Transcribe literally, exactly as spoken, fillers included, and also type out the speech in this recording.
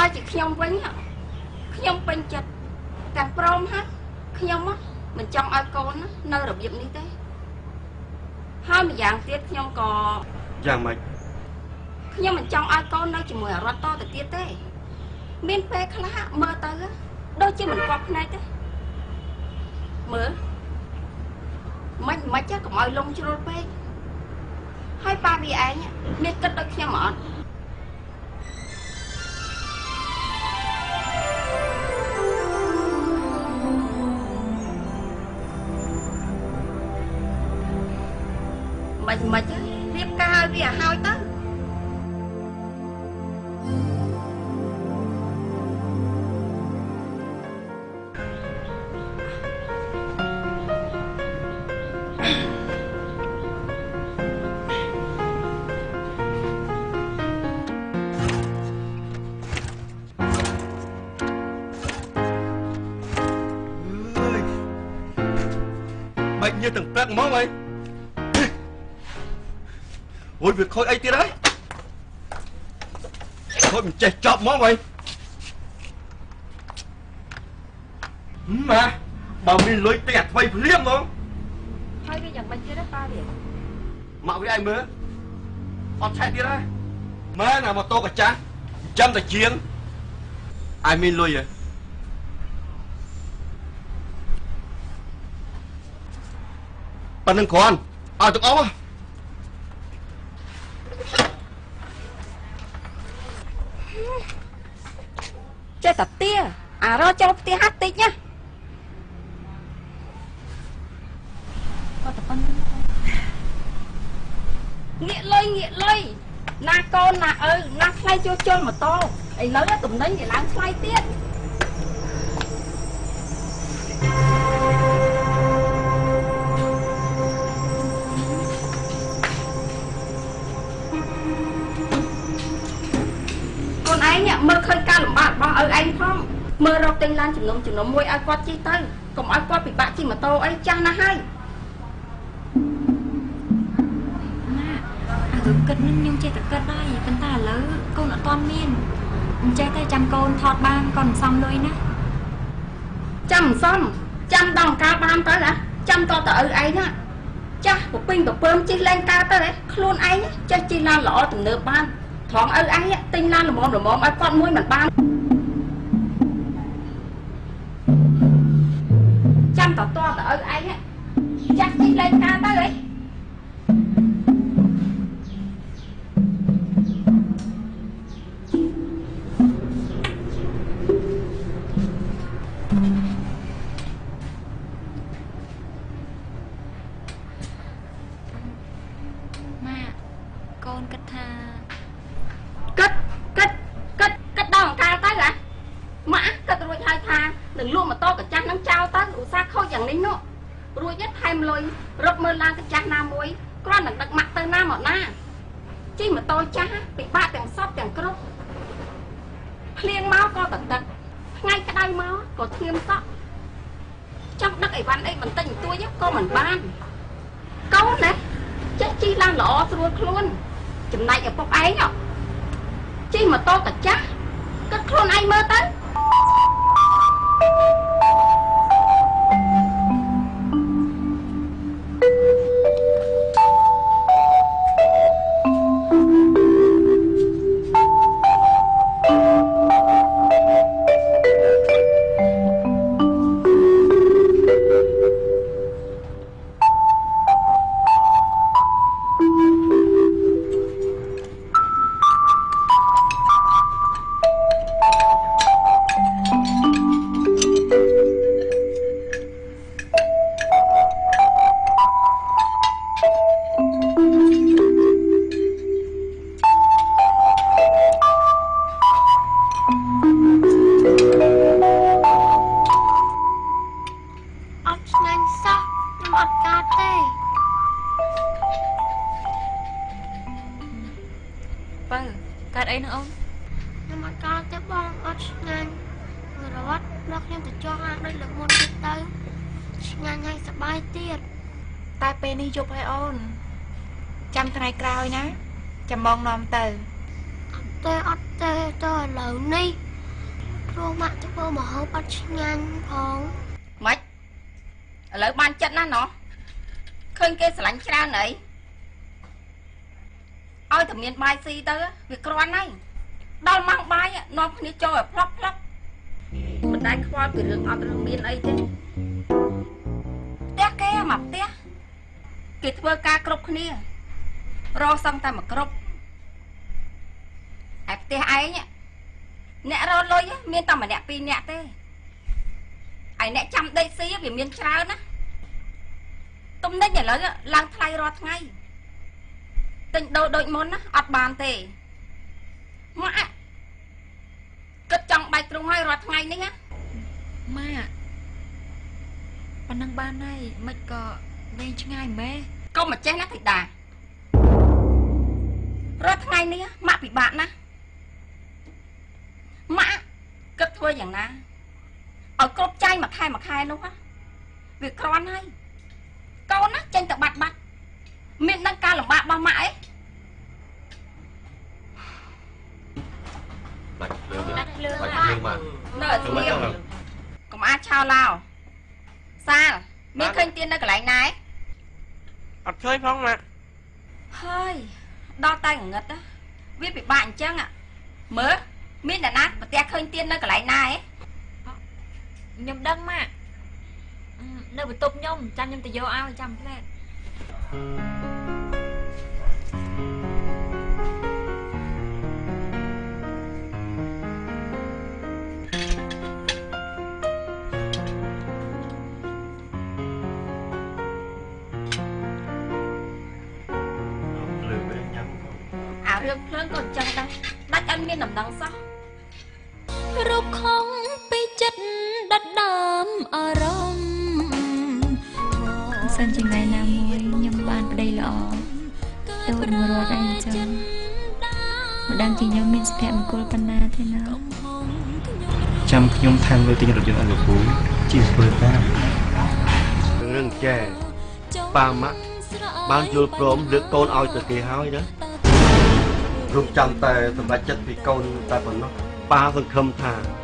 បើជាខ្ញុំវិញខ្ញុំពេញចិត្តតែព្រមហ่ะខ្ញុំមិនចង់ឲ្យកូននៅរបៀបនេះទេហើយម្យ៉ាងទៀតខ្ញុំក៏យ៉ាងម៉េចខ្ញុំមិនចង់ឲ្យកូននៅជាមួយអរដ្ឋតទៅទៀតទេមានពេលខ្លះមើលទៅដូចជាមិនគាត់ភ្នែកទេមើលមិនមិនចេះកុំឲ្យលងជ្រុលពេកហើយប៉ាវាឯងមានគិតដូចខ្ញុំអត់មិនមិនរៀបការឲ្យវាឲ្យទៅបាច់ញើទាំងព្រឹកហ្មងហើយអូយវាខូចអីទៀតហើយខូចមិនចេះចប់ហ្មងហើយម៉ាបើមានលុយទិញអាថ្មីភ្លាមហ្មងហើយវាយ៉ាងម៉េចទៀតប៉ាវាមកវាឯងមើលអត់ឆែកទៀតហើយម៉ែណាម៉ូតូកាចាស់ចាំតែជាងឯងមានលុយហ៎ប៉ណ្ណឹងគ្រាន់ឲ្យទឹកអស់ចេះតែទាអារចូលផ្ទះហាត់តិចណាគាត់តែប៉ុណ្្នឹងងាកលុយងាកលុយណាកូនណាឪណាថ្លៃជួសជុលម៉ូតូឥឡូវតំណែងវាឡើងថ្លៃទៀតមើលឃើញការលំបាករបស់ឪឯងផងមើលរកទិញឡានជំនុំជំនុំមួយឲ្យគាត់ជិះទៅកុំឲ្យគាត់ពិបាកជិះម៉ូតូអីចាស់ណាស់ហើយណាអារឿងគិតនឹងខ្ញុំចេះតែគិតដែរប៉ុន្តែឥឡូវកូនអត់ទាន់មានអញ្ចេះតែចាំកូនថតបានកូនសំលុយណាចាំសំចាំដល់ការបានទៅហ៎ចាំតតឪឯងណាចាស់ពពេញពពើមជិះលេងការទៅហ៎ខ្លួនឯងចេះជិះឡានល្អទំនើបបានថងឪឯងទិញឡានល្មមល្មមឲ្យគាត់មួយមិនបានចាំតតតឪឯងចាស់ជិះលេងការទៅហ៎ម៉ាក់កូនគិតថាគិតគិតគិតគិតដល់អង្ការទៅហ៎ម៉ាក់គិតរួចហើយថានឹងលក់ម៉ូតូកាចាស់នឹងចោលទៅឧស្សាហ៍ខូចយ៉ាងនេះនោះរួចទៀតថែមលុយរត់មើលឡានកាចាស់ណាមួយគ្រាន់តែដឹកម៉ាក់ទៅណាមកណាជិះម៉ូតូចាស់ពិបាកទាំងសពទាំងគ្រប់ភ្លៀងមកក៏តទឹកថ្ងៃក្តៅមកក៏ធៀមសក់ចង់ដឹកអីវ៉ាន់អីបន្តិចបន្តួចក៏មិនបានកូនណាចេះជិះឡានល្អស្រួលខ្លួនចំណែកឪពុកឯងជិះម៉ូតូកាចាស់គិតខ្លួនឯងមើលទៅកើតអីនឹងអូនខ្ញុំអត់កើតទេបងអត់ឆ្ងាញ់រត់ដល់ខ្ញុំទៅចង់អាដូចលើកមុនទៀតទៅឆ្ងាញ់ហើយសប្បាយទៀតតែពេលនេះយប់ហើយអូនចាំថ្ងៃក្រោយណាចាំបងនាំទៅអត់ទេអត់ទេទៅឥឡូវនេះព្រោះម៉ាក់ធ្វើមកហូបអត់ឆ្ងាញ់ផងម៉េចឥឡូវបានចិត្តណាស់ណោះឃើញគេស្រឡាញ់ច្រើនអីឲ្យតែមានបាយស៊ីទៅវាគ្រាន់ហើយដល់ម៉ោងបាយនាំគ្នាចូលឲ្យផ្លប់ផ្លប់មិនដែលខ្វល់ពីរឿងអត់រឿងមានអីទេផ្ទះគេមកផ្ទះគេធ្វើការគ្រប់គ្នារកសឹងតែមកគ្រប់ឯផ្ទះឯងអ្នករលុយមានតែម្នាក់ពីរនាក់ទេឯអ្នកចាំដេកស៊ីវាមានច្រើនណាទំនិញឥឡូវឡើងថ្លៃរាល់ថ្ងៃទិញដូរដូចមុនណាអត់បានទេម៉ាក់គិតចង់បែកទ្រូងឲ្យរាល់ថ្ងៃនេះណាម៉ាក់ប៉ុណ្ណឹងបានហើយមិនក៏វែងឆ្ងាយម៉ែកុំមកចេះណាធីតារាល់ថ្ងៃនេះម៉ាក់ពិបាកណាស់ម៉ាក់គិតធ្វើយ៉ាងណាឲ្យគ្រប់ចាយមួយខែមួយខែនោះវាគ្រាន់ហើយកូនណាចេញទៅបាត់បាត់មានដឹងការលំបាករបស់ម៉ាក់អីបាច់ភ្លើងបាច់ភ្លើងបាច់ភ្លើងមកនៅស្ងៀមកុំអាចឆោឡោសាលមានឃើញទៀននៅកន្លែងណាអត់ឃើញផងម៉ាក់ហើយដល់តែងងឹតវាពិបាកអញ្ចឹងមើលមានអ្នកណាប្រទះឃើញទៀននៅកន្លែងណាឯងខ្ញុំដឹងម៉ាក់នៅបន្ទប់ខ្ញុំចាំខ្ញុំទៅយកឲ្យចាំផ្លែតអារឿងភ្លើងក៏អញ្ចឹងដែរដាច់អត់មានដំណឹងសោះរូបខំពីចិត្តដិតដើមអារម្មណ៍សិនជាថ្ងៃណាមួយខ្ញុំបានប្តីល្អទៅមករត់អីអញ្ចឹងមិនដឹងជាខ្ញុំមានសុភមង្គលប៉ុណ្ណាទេណាចាំខ្ញុំថែមលុយទិញរថយន្តឲ្យលោកពូជិះធ្វើតាមរឿងចែប៉ាម៉ាក់បានយល់ព្រមលើកកូនឲ្យទៅគេហើយណារួមចាំតែសម្រាប់ចិត្តពីកូនតែប៉ុណ្ណោះប៉ាសង្ឃឹមថា